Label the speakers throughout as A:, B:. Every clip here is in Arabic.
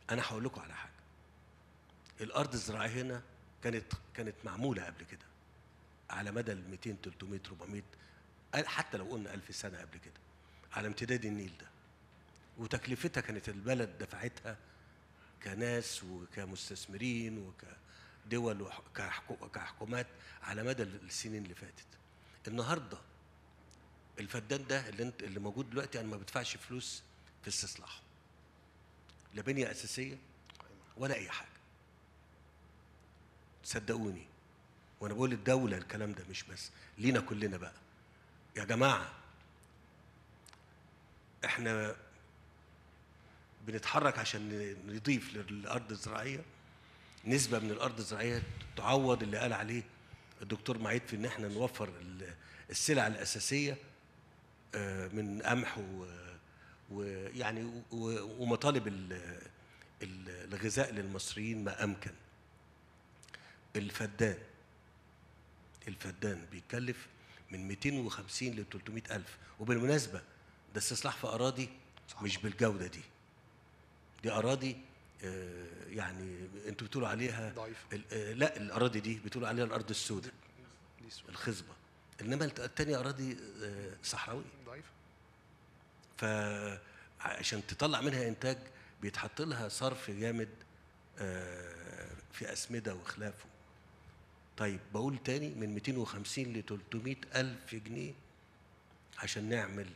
A: انا هقول لكم على حاجه. الارض الزراعيه هنا كانت معموله قبل كده على مدى ال 200 300 400، حتى لو قلنا 1000 سنه قبل كده، على امتداد النيل ده. وتكلفتها كانت البلد دفعتها كناس وكمستثمرين وكدول وكحكومات على مدى السنين اللي فاتت. النهارده الفدان ده اللي موجود دلوقتي انا ما بدفعش فلوس في استصلاحه، لا بنيه اساسيه ولا اي حاجه. صدقوني وانا بقول الدوله الكلام ده مش بس لينا كلنا بقى. يا جماعه احنا بنتحرك عشان نضيف للارض الزراعيه نسبه من الارض الزراعيه تعوض اللي قال عليه الدكتور معيد في ان احنا نوفر السلع الاساسيه من قمح ويعني ومطالب الغذاء للمصريين ما امكن. الفدان بيتكلف من 250 ل 300 الف، وبالمناسبه ده استصلاح في اراضي مش بالجوده دي. دي اراضي يعني انتوا بتقولوا عليها
B: ضعيفة.
A: لا، الاراضي دي بتقولوا عليها الارض السوداء الخصبه، انما التانية اراضي صحراويه
B: ضعيفة.
A: فعشان تطلع منها انتاج بيتحط لها صرف جامد في اسمده وخلافه. طيب بقول تاني من 250 ل 300 الف جنيه عشان نعمل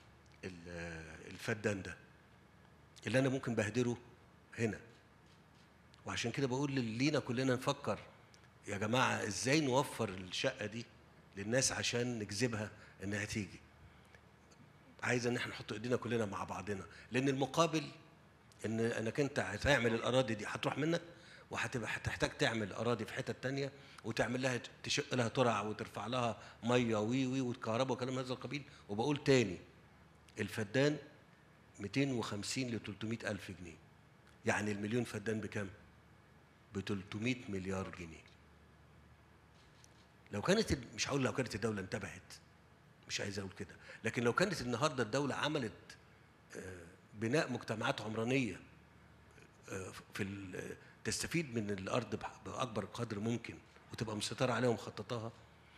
A: الفدان ده اللي انا ممكن بهدره هنا. وعشان كده بقول لينا كلنا نفكر يا جماعه ازاي نوفر الشقه دي للناس عشان نجذبها انها تيجي. عايز ان احنا نحط ايدينا كلنا مع بعضنا، لان المقابل انك انت هتعمل الاراضي دي هتروح منك، هتحتاج تعمل اراضي في حتت تانية وتعمل لها تشق لها ترع وترفع لها ميه وي وكهرباء وكلام هذا القبيل. وبقول تاني الفدان 250 ل 300 الف جنيه، يعني المليون فدان بكام؟ ب 300 مليار جنيه. لو كانت مش هقول لو كانت الدوله انتبهت، مش عايز اقول كده، لكن لو كانت النهارده الدوله عملت بناء مجتمعات عمرانيه تستفيد من الارض باكبر قدر ممكن وتبقى مسيطره عليها ومخططاها.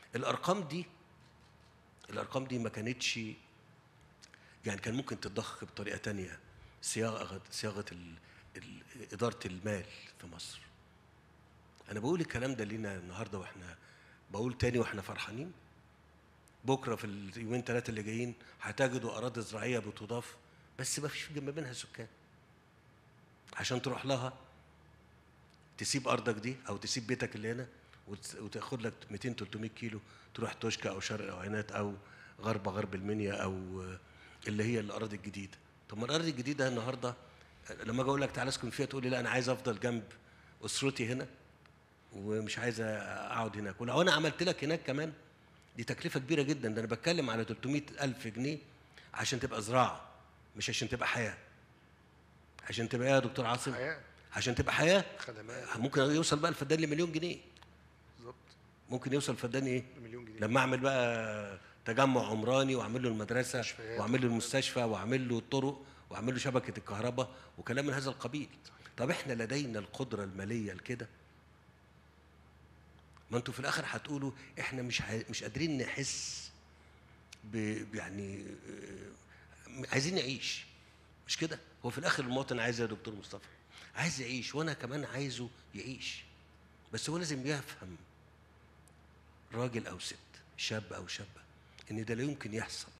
A: الارقام دي ما كانتش، يعني كان ممكن تتضخ بطريقه تانية. صياغه اداره المال في مصر. انا بقول الكلام ده لينا النهارده واحنا بقول تاني واحنا فرحانين. بكره في اليومين ثلاثه اللي جايين هتجدوا اراضي زراعيه بتضاف، بس ما فيش جنب منها سكان. عشان تروح لها تسيب ارضك دي او تسيب بيتك اللي هنا وتاخد لك 200 300 كيلو تروح توشكا او شرق او عنات او غرب المنيا او اللي هي الاراضي الجديده. طب ما الاراضي الجديده النهارده لما اجي اقول لك تعالى اسكن فيها تقول لي لا انا عايز افضل جنب اسرتي هنا ومش عايز اقعد هناك. ولو انا عملت لك هناك كمان دي تكلفه كبيره جدا. ده انا بتكلم على 300 الف جنيه عشان تبقى زراعه، مش عشان تبقى حياه. عشان تبقى ايه يا دكتور عاصم؟
B: حياة.
A: عشان تبقى حياه.
B: خدمات.
A: ممكن يوصل بقى الفدان لمليون جنيه.
B: بالظبط.
A: ممكن يوصل الفدان ايه؟
B: مليون جنيه.
A: لما اعمل بقى تجمع عمراني واعمل له المدرسه
B: مستشفيات
A: واعمل له المستشفى واعمل له الطرق واعمل له شبكه الكهرباء وكلام من هذا القبيل. طب احنا لدينا القدره الماليه لكده؟ ما انتوا في الاخر هتقولوا احنا مش قادرين نحس يعني عايزين نعيش، مش كده؟ هو في الاخر المواطن عايز يا دكتور مصطفى عايز يعيش، وانا كمان عايزه يعيش. بس هو لازم يفهم، راجل او ست، شاب او شابه، ان ده لا يمكن يحصل